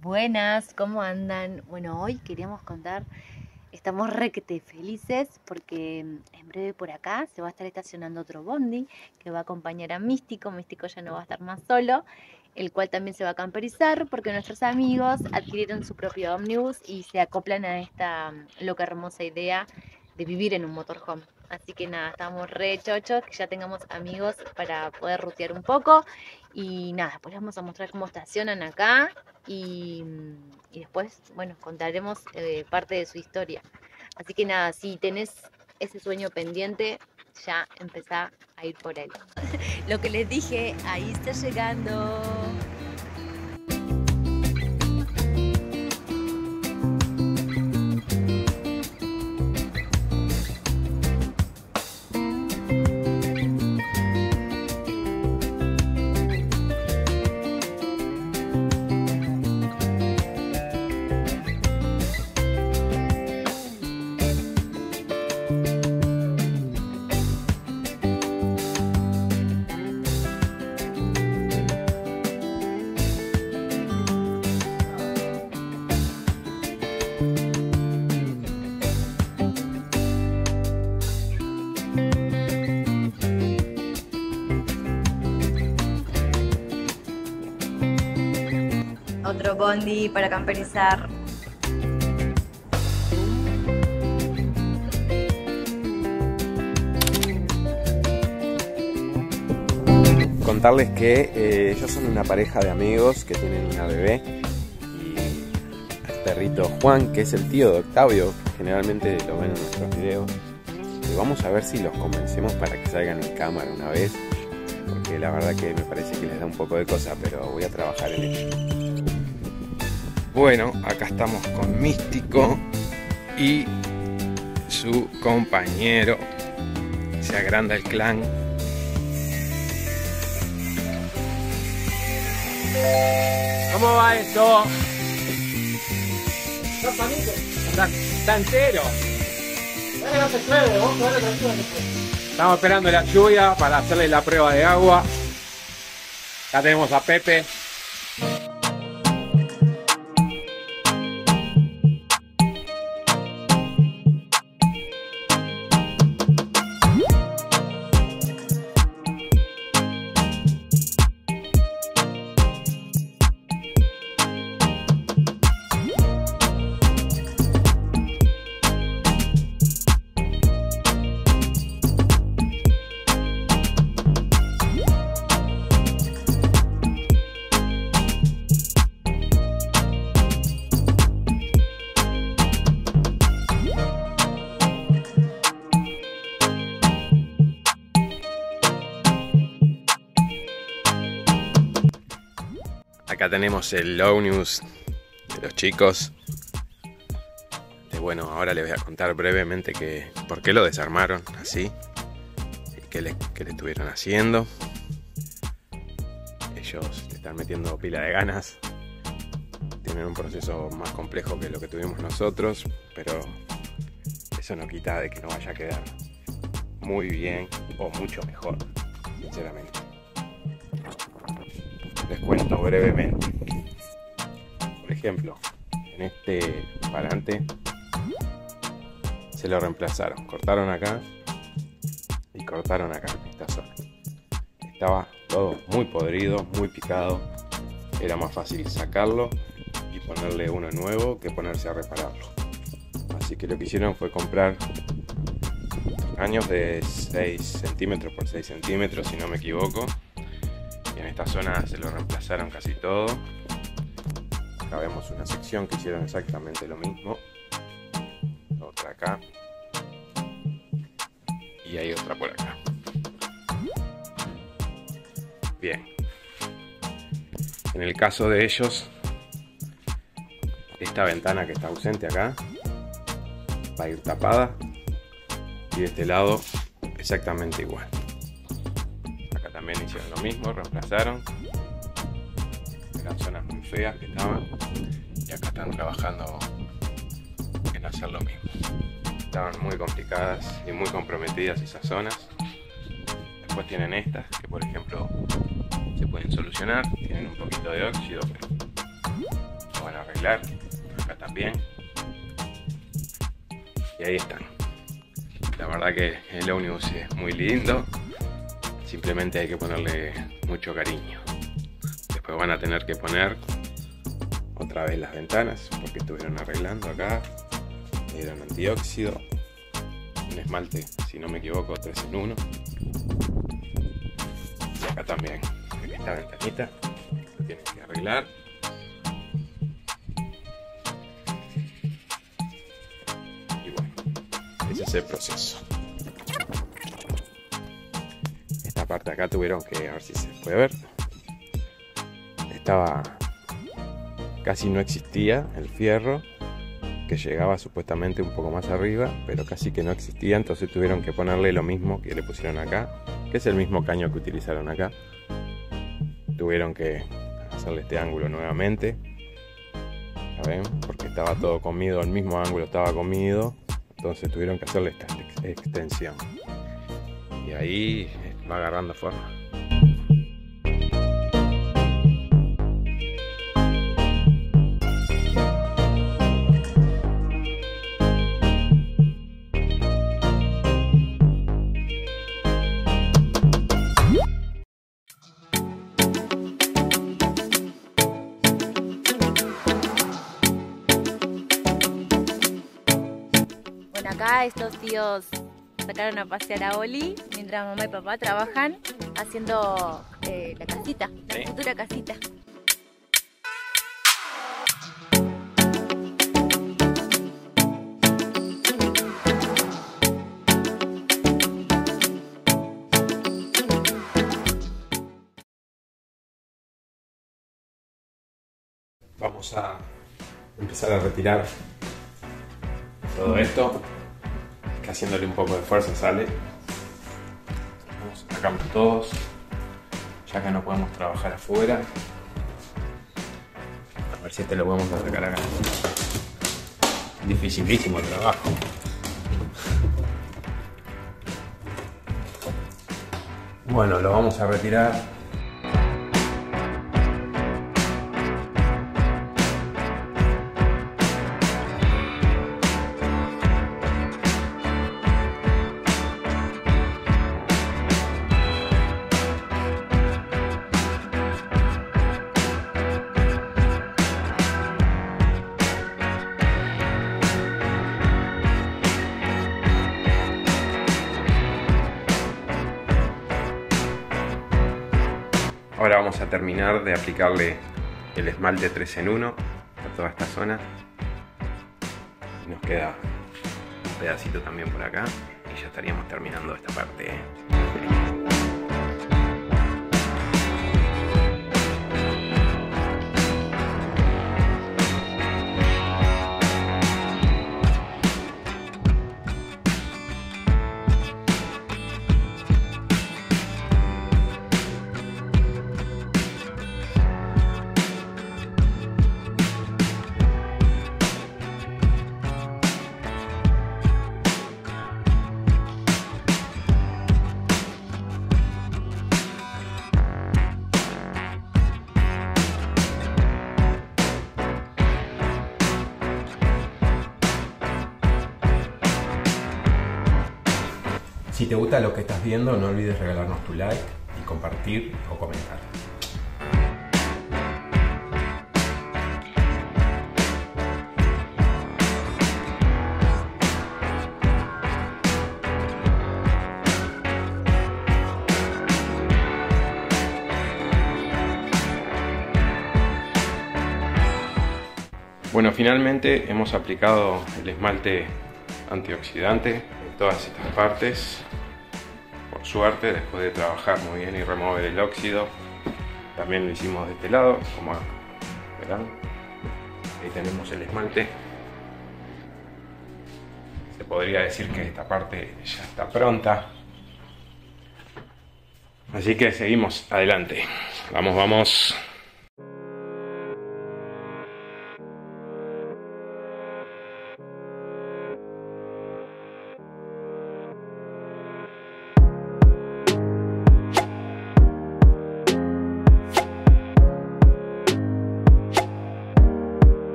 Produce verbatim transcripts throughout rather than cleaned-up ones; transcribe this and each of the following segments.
Buenas, ¿cómo andan? Bueno, hoy queríamos contar, estamos requete felices porque en breve por acá se va a estar estacionando otro bondi que va a acompañar a Místico. Místico ya no va a estar más solo, el cual también se va a camperizar porque nuestros amigos adquirieron su propio ómnibus y se acoplan a esta loca hermosa idea de vivir en un motorhome. Así que nada, estamos re chochos, que ya tengamos amigos para poder rutear un poco. Y nada, pues les vamos a mostrar cómo estacionan acá y, y después, bueno, contaremos eh, parte de su historia. Así que nada, si tenés ese sueño pendiente, ya empezá a ir por él. Lo que les dije, ahí está llegando. Otro bondi para camperizar. Contarles que eh, ellos son una pareja de amigos que tienen una bebé y el perrito Juan, que es el tío de Octavio, generalmente lo ven en nuestros videos. Y vamos a ver si los convencemos para que salgan en cámara una vez, porque la verdad que me parece que les da un poco de cosa, pero voy a trabajar en ello. Bueno, acá estamos con Místico y su compañero. Se agranda el clan. ¿Cómo va esto? Está, está entero. No se llueve, vos no se Estamos esperando la lluvia para hacerle la prueba de agua. Ya tenemos a Pepe. Acá tenemos el ómnibus de los chicos. Y bueno, ahora les voy a contar brevemente que por qué lo desarmaron así y qué le, qué le estuvieron haciendo. Ellos le están metiendo pila de ganas. Tienen un proceso más complejo que lo que tuvimos nosotros, pero eso no quita de que no vaya a quedar muy bien o mucho mejor, sinceramente. Les cuento brevemente. Por ejemplo, en este parante se lo reemplazaron. Cortaron acá y cortaron acá, en esta zona. Estaba todo muy podrido, muy picado. Era más fácil sacarlo y ponerle uno nuevo que ponerse a repararlo. Así que lo que hicieron fue comprar años de seis centímetros por seis centímetros, si no me equivoco. En esta zona se lo reemplazaron casi todo. Acá vemos una sección que hicieron exactamente lo mismo. Otra acá. Y hay otra por acá. Bien. En el caso de ellos, esta ventana que está ausente acá va a ir tapada. Y de este lado exactamente igual. También hicieron lo mismo, reemplazaron. Eran zonas muy feas que estaban. Y acá están trabajando en hacer lo mismo. Estaban muy complicadas y muy comprometidas esas zonas. Después tienen estas, que por ejemplo se pueden solucionar. Tienen un poquito de óxido, pero no van a arreglar. Acá también. Y ahí están. La verdad que el ómnibus es muy lindo. Simplemente hay que ponerle mucho cariño. Después van a tener que poner otra vez las ventanas, porque estuvieron arreglando acá. Le dieron antióxido. Un esmalte, si no me equivoco, tres en uno. Y acá también. Esta ventanita lo tienen que arreglar. Y bueno, ese es el proceso. Esta parte acá tuvieron que, a ver si se puede ver, estaba, casi no existía el fierro, que llegaba supuestamente un poco más arriba, pero casi que no existía, entonces tuvieron que ponerle lo mismo que le pusieron acá, que es el mismo caño que utilizaron acá. Tuvieron que hacerle este ángulo nuevamente, ¿ya ven? Porque estaba todo comido, el mismo ángulo estaba comido, entonces tuvieron que hacerle esta ex extensión. Y ahí va agarrando forma. Acá estos tíos sacaron a pasear a Oli mientras mamá y papá trabajan haciendo eh, la casita, la sí. futura casita. Vamos a empezar a retirar todo esto, que haciéndole un poco de fuerza sale. Vamos a sacarlos todos, ya que no podemos trabajar afuera. A ver si este lo podemos sacar acá. Dificilísimo el trabajo. Bueno, lo vamos a retirar. Ahora vamos a terminar de aplicarle el esmalte tres en uno a toda esta zona. Y nos queda un pedacito también por acá y ya estaríamos terminando esta parte. Si te gusta lo que estás viendo, no olvides regalarnos tu like y compartir o comentar. Bueno, finalmente hemos aplicado el esmalte antioxidante en todas estas partes. Por suerte, después de trabajar muy bien y remover el óxido, también lo hicimos de este lado, como verán. Ahí tenemos el esmalte. Se podría decir que esta parte ya está pronta. Así que seguimos adelante. Vamos, vamos.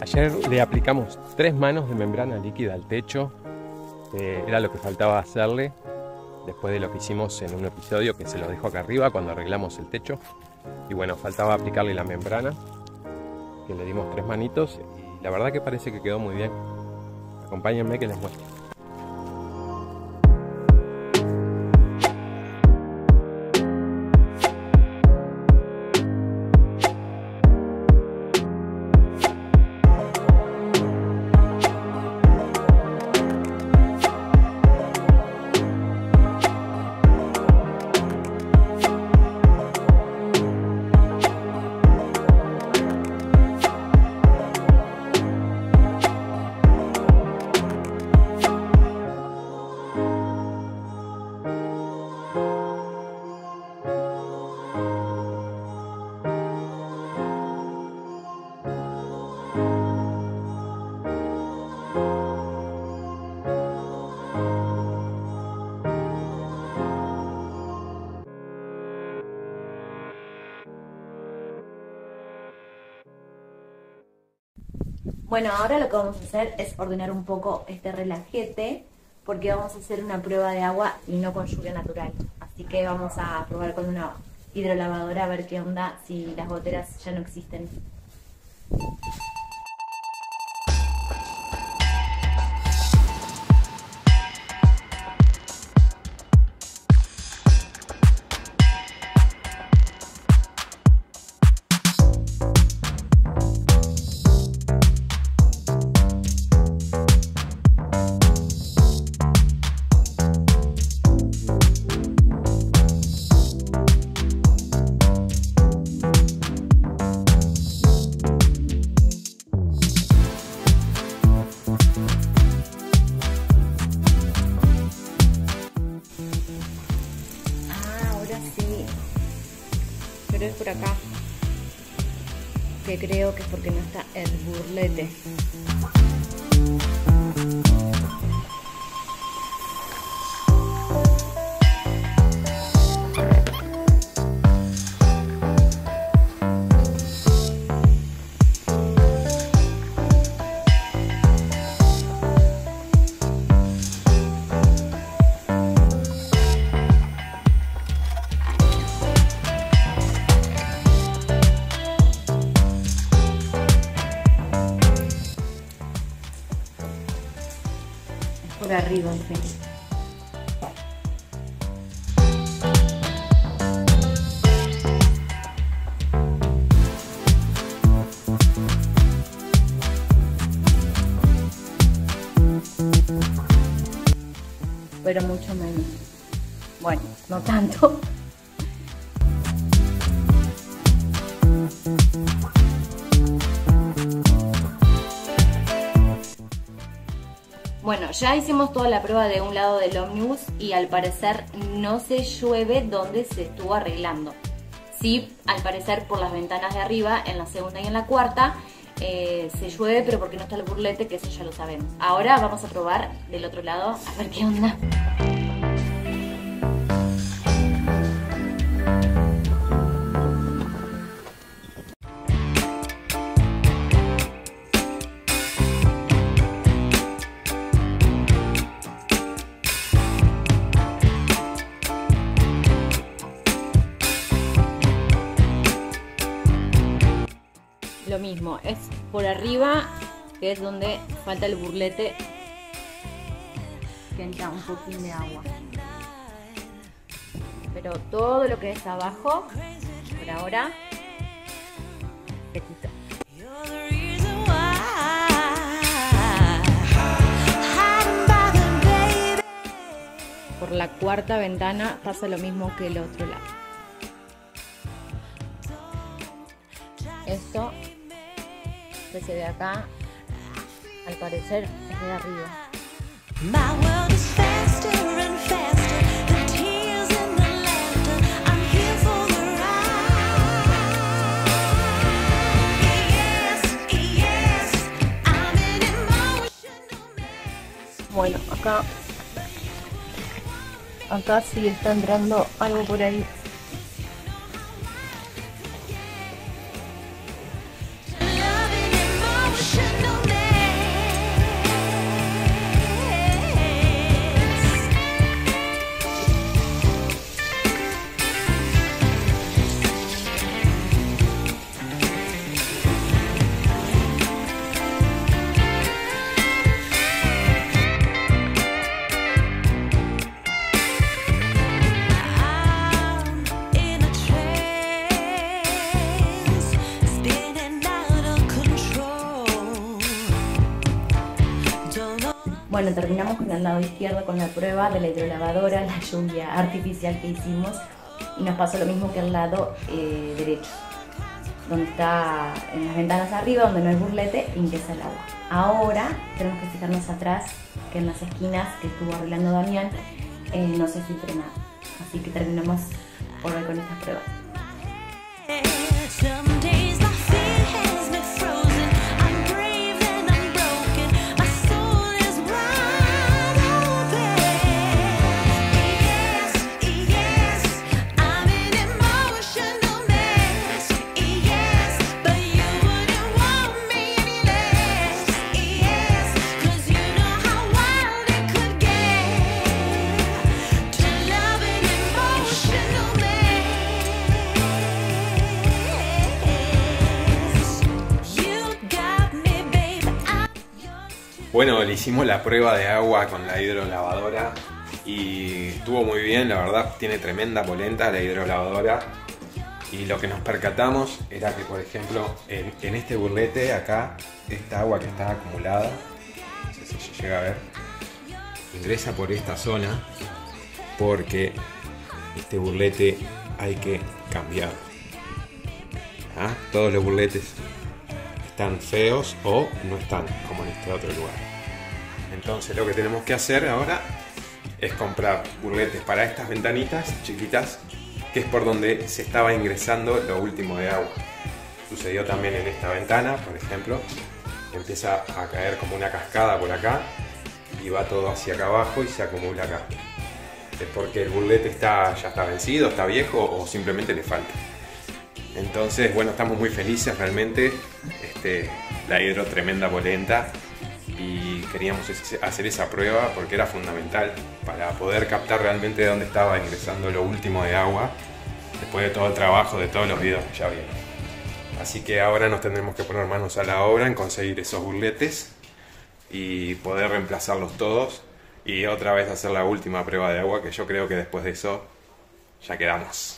Ayer le aplicamos tres manos de membrana líquida al techo. Eh, era lo que faltaba hacerle después de lo que hicimos en un episodio que se lo dejo acá arriba cuando arreglamos el techo. Y bueno, faltaba aplicarle la membrana, que le dimos tres manitos y la verdad que parece que quedó muy bien. Acompáñenme que les muestro. Bueno, ahora lo que vamos a hacer es ordenar un poco este relajete porque vamos a hacer una prueba de agua y no con lluvia natural. Así que vamos a probar con una hidrolavadora a ver qué onda si las goteras ya no existen. Pero es por acá, que creo que es porque no está el burlete. Por arriba, en fin. Pero mucho menos. Bueno, no tanto. Bueno, ya hicimos toda la prueba de un lado del ómnibus y al parecer no se llueve donde se estuvo arreglando. Sí, al parecer por las ventanas de arriba, en la segunda y en la cuarta, eh, se llueve, pero porque no está el burlete, que eso ya lo sabemos. Ahora vamos a probar del otro lado a ver qué onda. Lo mismo, es por arriba, que es donde falta el burlete, que entra un poquín de agua. Pero todo lo que es abajo, por ahora, se quita. Por la cuarta ventana pasa lo mismo que el otro lado. Esto que se ve acá, al parecer es de arriba. Bueno, acá acá sí está entrando algo por ahí. Should Bueno, terminamos con el lado izquierdo con la prueba de la hidrolavadora, la lluvia artificial que hicimos, y nos pasó lo mismo que el lado eh, derecho, donde está en las ventanas arriba, donde no hay burlete, ingresa el agua. Ahora tenemos que fijarnos atrás, que en las esquinas que estuvo arreglando Damián eh, no se filtre nada. Así que terminamos por hoy con esta prueba. Bueno, le hicimos la prueba de agua con la hidrolavadora y estuvo muy bien, la verdad tiene tremenda polenta la hidrolavadora. Y lo que nos percatamos era que, por ejemplo, en, en este burlete acá, esta agua que está acumulada, no sé si se llega a ver, ingresa por esta zona porque este burlete hay que cambiar. ¿Ah? Todos los burletes están feos o no están como en este otro lugar. Entonces lo que tenemos que hacer ahora es comprar burletes para estas ventanitas chiquitas, que es por donde se estaba ingresando lo último de agua. Sucedió también en esta ventana, por ejemplo, empieza a caer como una cascada por acá y va todo hacia acá abajo y se acumula acá. Es porque el burlete está, ya está vencido, está viejo o simplemente le falta. Entonces, bueno, estamos muy felices realmente. Este, la hidro tremenda polenta y queríamos hacer esa prueba porque era fundamental para poder captar realmente de dónde estaba ingresando lo último de agua después de todo el trabajo de todos los videos que ya vieron. Así que ahora nos tendremos que poner manos a la obra en conseguir esos burletes y poder reemplazarlos todos y otra vez hacer la última prueba de agua, que yo creo que después de eso ya quedamos.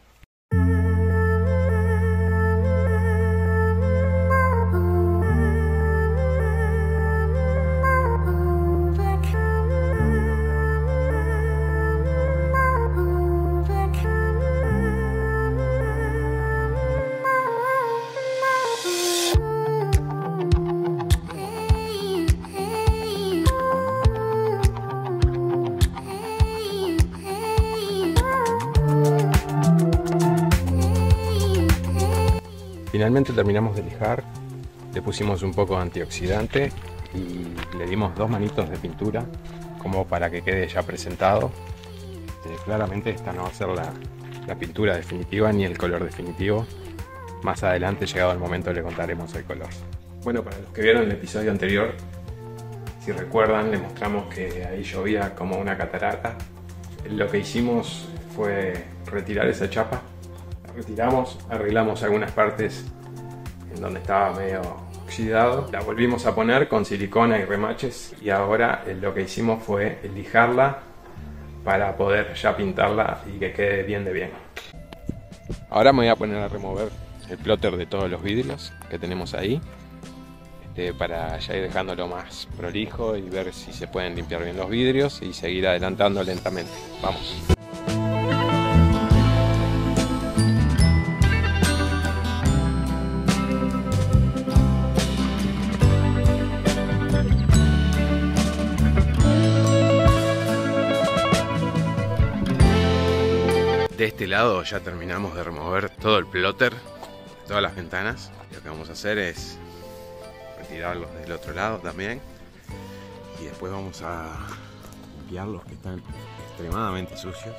Finalmente terminamos de lijar, le pusimos un poco de antioxidante y le dimos dos manitos de pintura como para que quede ya presentado. Eh, claramente esta no va a ser la, la pintura definitiva ni el color definitivo. Más adelante, llegado el momento, le contaremos el color. Bueno, para los que vieron el episodio anterior, si recuerdan, le mostramos que ahí llovía como una catarata. Lo que hicimos fue retirar esa chapa. Retiramos, arreglamos algunas partes en donde estaba medio oxidado, la volvimos a poner con silicona y remaches y ahora lo que hicimos fue lijarla para poder ya pintarla y que quede bien de bien. Ahora me voy a poner a remover el plotter de todos los vidrios que tenemos ahí, este, para ya ir dejándolo más prolijo y ver si se pueden limpiar bien los vidrios y seguir adelantando lentamente. Vamos. De este lado ya terminamos de remover todo el plotter de todas las ventanas. Lo que vamos a hacer es retirarlos del otro lado también y después vamos a limpiar los que están extremadamente sucios.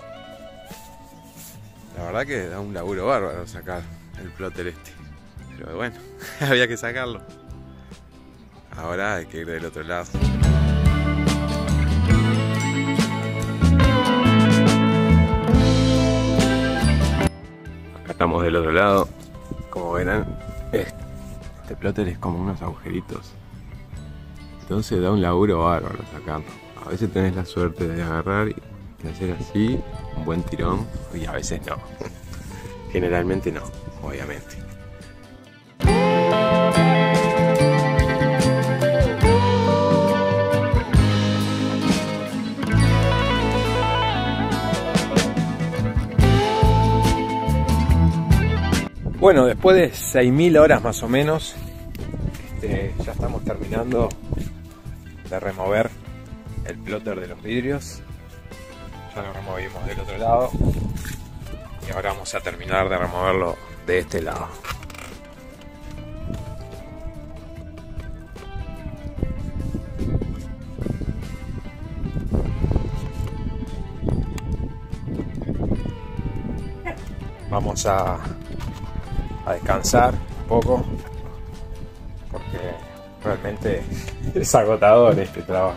La verdad que da un laburo bárbaro sacar el plotter este, pero bueno, había que sacarlo. Ahora hay que ir del otro lado. Estamos del otro lado, como verán, este plotter es como unos agujeritos, entonces da un laburo bárbaro sacarlo. A veces tenés la suerte de agarrar y de hacer así, un buen tirón, y a veces no, generalmente no, obviamente. Bueno, después de seis mil horas más o menos, este, ya estamos terminando de remover el plotter de los vidrios. Ya lo removimos del otro lado y ahora vamos a terminar de removerlo de este lado. Vamos a, a descansar un poco porque realmente es agotador este trabajo.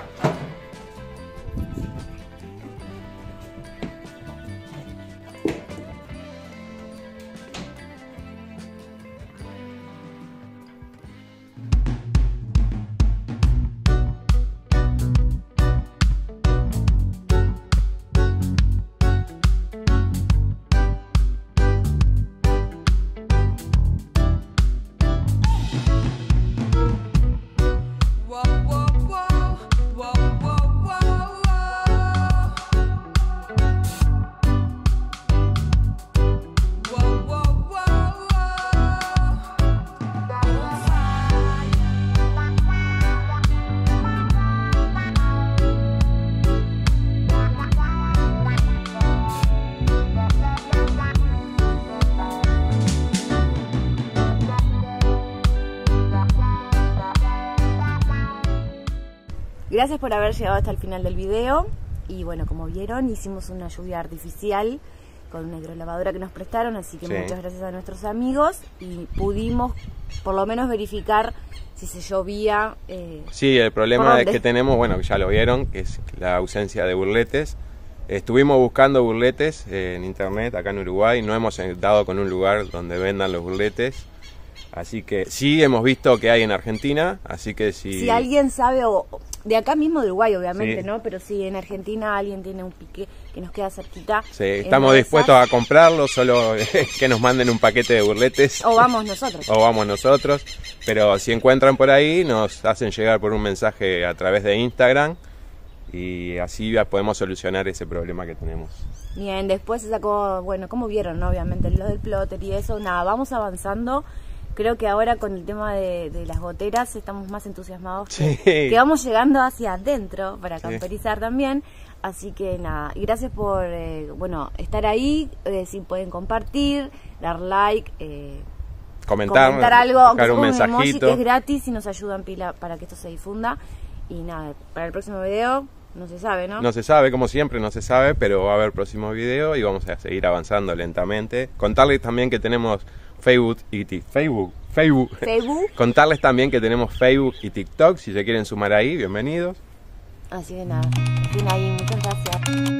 Gracias por haber llegado hasta el final del video y bueno, como vieron, hicimos una lluvia artificial con una hidrolavadora que nos prestaron, así que sí. Muchas gracias a nuestros amigos y pudimos por lo menos verificar si se llovía. Eh, sí, el problema ¿por es dónde? que tenemos, bueno, ya lo vieron, que es la ausencia de burletes. Estuvimos buscando burletes eh, en internet acá en Uruguay, no hemos dado con un lugar donde vendan los burletes. Así que sí hemos visto que hay en Argentina, así que si... Si alguien sabe, o de acá mismo de Uruguay obviamente, Sí. ¿no? Pero si en Argentina alguien tiene un pique que nos queda cerquita. Sí, en estamos una de dispuestos esas, a comprarlo, solo que nos manden un paquete de burletes. O vamos nosotros. O vamos nosotros, pero si encuentran por ahí nos hacen llegar por un mensaje a través de Instagram y así ya podemos solucionar ese problema que tenemos. Bien, después se sacó, bueno, como vieron, ¿no? Obviamente lo del plotter y eso, nada, vamos avanzando. Creo que ahora con el tema de, de las goteras estamos más entusiasmados que, Sí. que vamos llegando hacia adentro para Sí. camperizar también. Así que nada, y gracias por eh, bueno, estar ahí, eh, si pueden compartir, dar like, eh, Comentar, comentar algo, aunque dejar un sea con emoji, mensajito. que es gratis y nos ayudan pila para que esto se difunda. Y nada, para el próximo video no se sabe, ¿no? No se sabe, como siempre, no se sabe, pero va a haber próximo video y vamos a seguir avanzando lentamente. Contarles también que tenemos Facebook y ti- Facebook, Facebook. Facebook. Contarles también que tenemos Facebook y TikTok, si se quieren sumar ahí, bienvenidos. Así que nada, fin ahí, muchas gracias.